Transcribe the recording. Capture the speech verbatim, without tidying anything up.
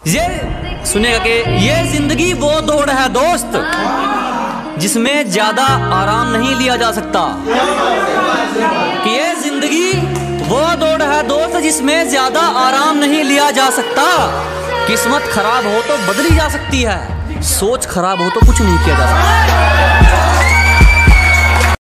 ये सुनेगा कि ये जिंदगी वो दौड़ है दोस्त जिसमें ज्यादा आराम नहीं लिया जा सकता। कि ये जिंदगी वो दौड़ है दोस्त जिसमें ज्यादा आराम नहीं लिया जा सकता। किस्मत खराब हो तो बदली जा सकती है, सोच खराब हो तो कुछ नहीं किया जा सकता।